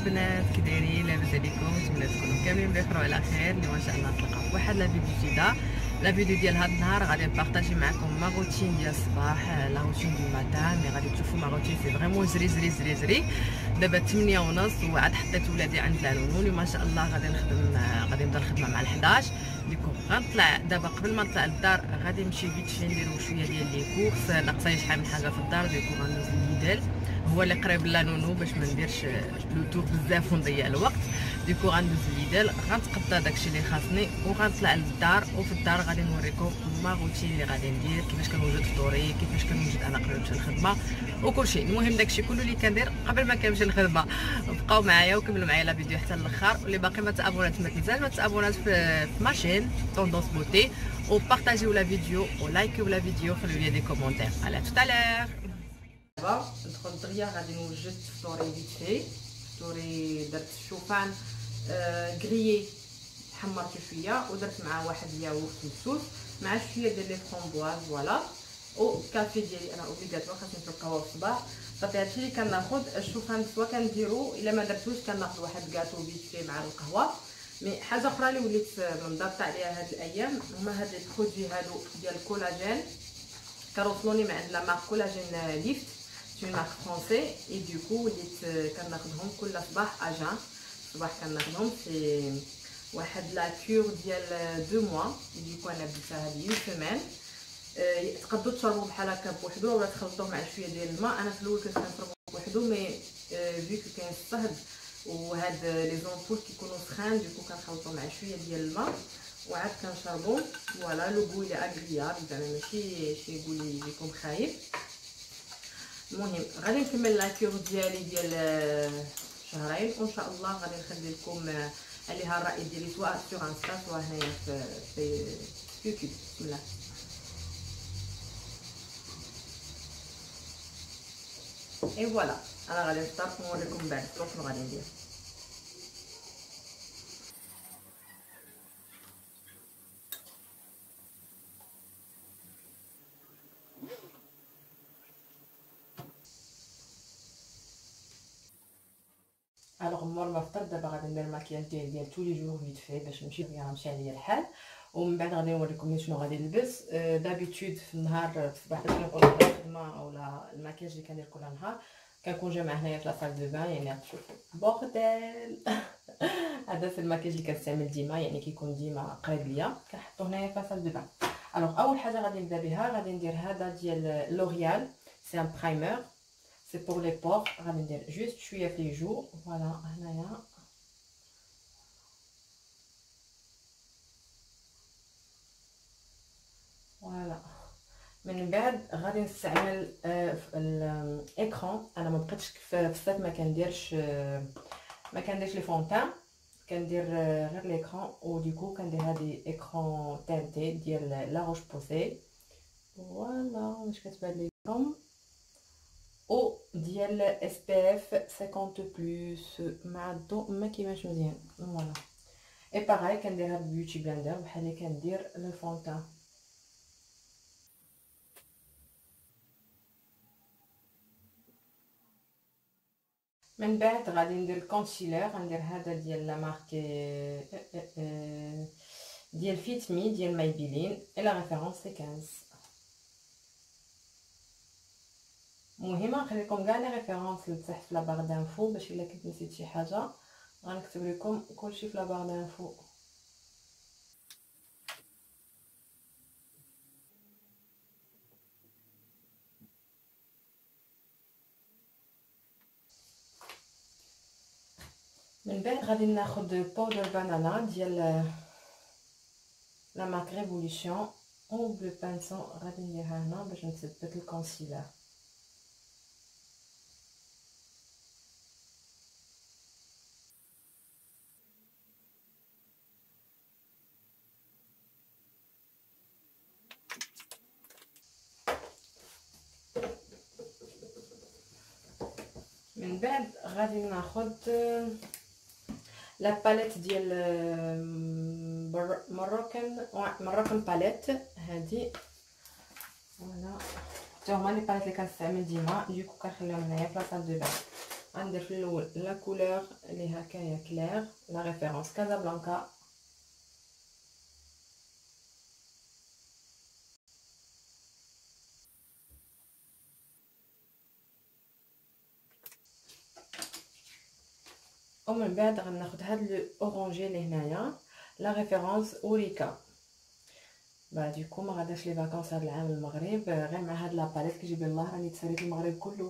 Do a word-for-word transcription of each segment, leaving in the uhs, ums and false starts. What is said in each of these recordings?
البنات، كي دايرين؟ لاباس عليكم؟ نتمنى تكونوا كاملين بخير وعلى خير. اليوم ان شاء الله نتلاقاو في واحد لا فيديو جديده. لا فيديو ديال هذا النهار غادي نبارطاجي معكم ما روتين ديال الصباح، لا روتين دو ماتان. مي غادي تشوفوا ما روتين سي فريمون زري زري زري زري. دابا ثمانية ونص وعاد حطيت ولادي عند العنون. اليوم ان شاء الله غادي نخدم، غادي نبدا الخدمه مع الحداش. ديكو غنطلع دابا قبل ما نطلع للدار غادي نمشي فيت في نديرو شويه ديال لي كورس. ناقصاني شحال من حاجه في الدار. ديكو غندوز لليدل، هو اللي قريب لانونو باش ما نديرش لو تور بزاف ونضيع الوقت. ديكو غندوز ليدل، غنتقضى داكشي اللي خاصني وغنطلع للدار. وفي الدار غادي نوريكم ما روتين اللي غادي ندير، كيفاش كنوجد فطوري، كيفاش كنوجد انا قبل ما نمشي للخدمه وكلشي. المهم داكشي كله اللي كندير قبل ما كنمشي للخدمه. بقاو معايا وكملوا معايا لا فيديو حتى للاخر. واللي باقي ما تابونات ما تنساش ما تابونات في ماشين طوندونس بوتي، وبارطاجيو لا فيديو ولايكيو لا فيديو، خليو لي دي كومونتير. على توت الير. دابا ندخل دغيا غادي نوجد فطوري فيت في. فطوري درت الشوفان آه كريي، حمرته شويه ودرت معاه واحد الياغورت مسوس مع شويه ديال لي فرومبواز فوالا. والكافي ديالي انا اوبليغاتوار خاصني نشرب قهوه في الصباح. صافي هادشي اللي كناخذ. الشوفان سوا كنديرو الا ما درتوش كناخذ واحد كاطو فيت في مع القهوه. مي حاجه اخرى اللي وليت منضبطه عليها هاد الايام هما هاد لي برودوي هادو ديال الكولاجين. كنوصلوني من عند لا مارك كولاجين ليفت، سي مارك فرونسي. اي دوكو وليت كناخذهم كل صباح اجان الصباح كناخذهم في واحد لا كور ديال دو موا. دوكو انا بديتها هذه يو سيمين. أه تقدروا تشربوا بحال هكا بوحدو ولا تخلطوه مع شويه ديال الماء. انا في الاول كنت كنشربو بوحدو، مي أه فيكو كاين الصهد وهاد لي زونبول كيكونوا سخان، دوكو كنخلطو مع شويه ديال الماء وعاد كنشربو. فوالا لو غو لي اغريابل، زعما ماشي شي غو اللي يكون خايب. المهم غادي نكمل لا كور ديالي ديال شهرين وان شاء الله غادي نخلي لكم عليها الراي ديالي سواء سور انستا سواء هنايا في في يوتيوب. بسم الله. اي فوالا انا غادي نفطر ونوريكم بعد الفطور شنو غادي ندير. الوغ مور ما فطر دابا غادي ندير الماكياج ديال ديال تو لي جور فيت في باش نمشي بيان مشى عليا الحال. ومن بعد غادي نوريكم شنو غادي نلبس. أه دابيتود في النهار في الصباح باش كنكون في الخدمه اولا الماكياج اللي كندير كل نهار كنكون جامعه هنايا في لاصال دو بان. يعني تشوفوا بورديل هذا في الماكياج اللي كنستعمل ديما، يعني كيكون ديما قريب ليا كنحطو هنايا في لاصال دو بان. الوغ اول حاجه غادي نبدا بها غادي ندير هذا ديال لوريال، سي ان برايمر سي بور لي بور. غادي ندير جوست شويه في لي جو فوالا هنايا. فوالا من بعد غادي نستعمل الاكران. انا ما بقيتش في الصيف ما كنديرش ما كنديرش لي فونتان، كندير غير الاكران. وديكو كندير هذه اكران تانتي ديال لا روش بوسي فوالا واش كتبان لكم، او ديال اس بي اف خمسين بلس مع الضوء ما كيبانش مزيان فوالا. اي باغاي كندير هاد البيوتي بلندر بحال اللي كندير لو فونتان. من بعد غادي ندير الكونسيلر. غندير هذا ديال لا مارك ديال فيت مي ديال مايبيلين اي لا ريفيرونس سي خمسطاش. المهم نخلي لكم كاع لي ريفيرونس لتحت في لا بار دانفو باش الا كنت نسيت شي حاجه غنكتب لكم كلشي في لا بار دانفو. من بعد غادي ناخذ بودر بانانا ديال لا مارك ريفولوشن او بلو بانسون. غادي نديرها هنا باش نثبت الكونسيلر. من بعد غادي ناخذ لا باليت ديال مروكان مروكان باليت هذه فوالا. حتى هما لي باليت اللي كنستعمل ديما دوكو كنخليهم هنايا في لاصال دو بان. غندير في الاول لا كولور اللي هكايا كلير لا ريفيرونس كازابلانكا. ومن بعد غناخد هاد لو اورانجي اللي هنايا لا ريفيرونس اوريكا. بعد ديكو ما غاداش لي فاكونس هاد العام المغرب غير مع هاد لاباليت كيجيب الله راني تساليت المغرب كله.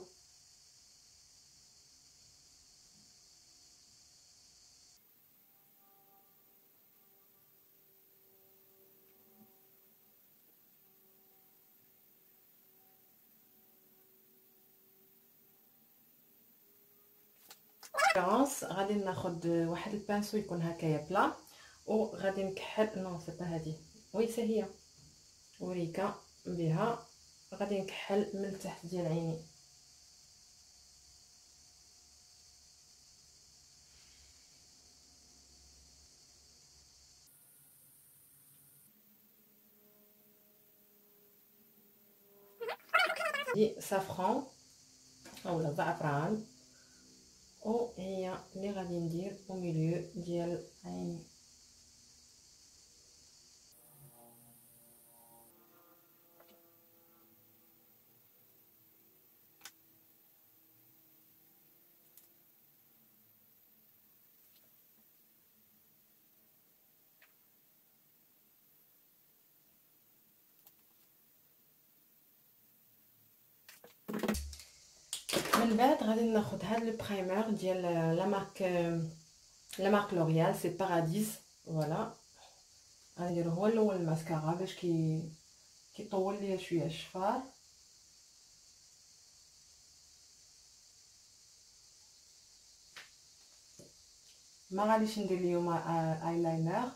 غادي ناخد واحد البانسو يكون هكايا بلا وغادي نكحل نو سي با هادي وي سي هي وريكا بها. غادي نكحل من التحت ديال عيني دي سافران اولا زعفران وهي اللي غادي ندير او ميليو ديال عيني. من بعد غادي ناخد هاد لو برايمر ديال لا مارك لا مارك لوريال سي باراديس. فوالا غادي نديرو هو الاول الماسكارا باش كي كيطول ليا شويه الشفار. ما غاديش ندير اليوم ايلاينر.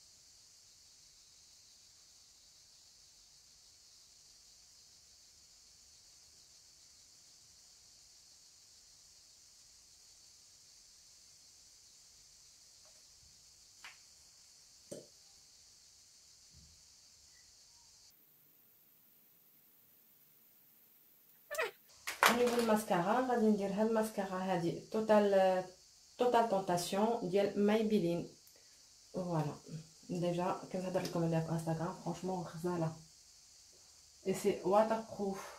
نيفو الماسكارا غادي ندير هاد الماسكارا هادي توتال توتال طونطاسيون ديال مايبيلين. فوالا ديجا كنهضر لكم عليها في انستغرام فرانشمون غزاله اي سي واتر بروف.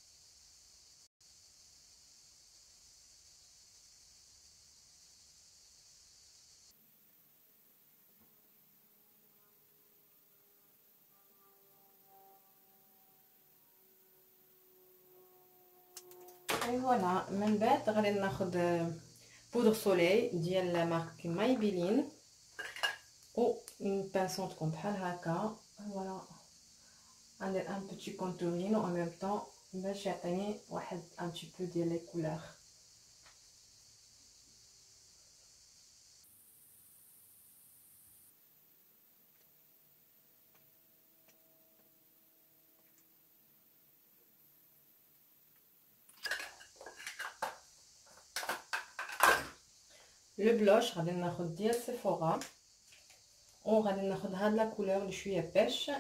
اي فوالا من بعد غادي ناخد بودر سولي ديال مارك مايبيلين و بانسون تكون بحال هكا. فوالا ندير ان بوتي كونتورين و ان ميم طون باش يعطيني واحد ان بتي بو ديال لي كولور. لو بلوش غادي ناخد ديال سيفورا و غادي ناخد هاد لا كولور اللي شويه بيش.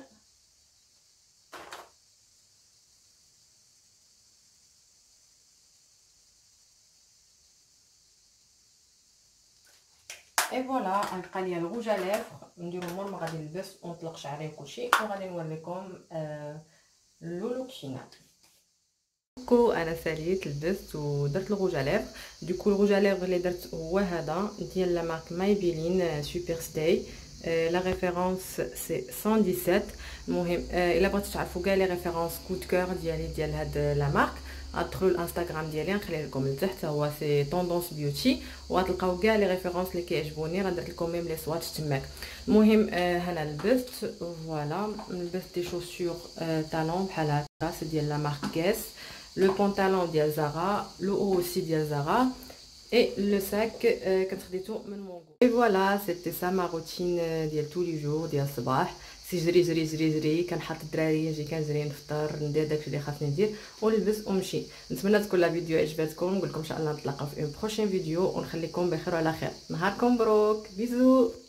اي فوالا غنبقى ليا الروج ليفر نديرو مور ما غادي نلبس ونطلق شعري وكلشي وغادي نوريكم آه لو لوك فينال. كو انا ساليت لبست ودرت الروج ليفر. دوكو الروج ليفر اللي درت هو هذا ديال لا مارك مايبيلين سوبر ستاي. لا ريفيرونس سي مية وسبعة. المهم الا بغيتو تعرفوا كاع لي ريفيرونس كود كور ديالي ديال هاد لا مارك ادخلوا الانستغرام ديالي نخليه لكم لتحت هو سي طوندونس بيوتي وغتلقاو كاع لي ريفيرونس اللي كيعجبوني راه درت لكم ميم لي سوات تماك. المهم آه هنا لبست فوالا لبست دي شوسور آه طالون بحال هكا سي ديال لا مارك كيس. لو بونطالون ديال زارا لو او اوسي ديال زارا et le sac euh, كنت خديته من مونغو. et voilà c'était ça ma routine ديال tous les jours ديال الصباح. سي جري جري جري جري كنحط الدراري نجي كنجري نفطر ندير داكشي اللي خاصني ندير ونلبس ونمشي. نتمنى تكون لا فيديو عجبتكم. نقول لكم ان شاء الله نتلاقاو في اون بروشين فيديو ونخليكم بخير وعلى خير. نهاركم مبروك بيزو.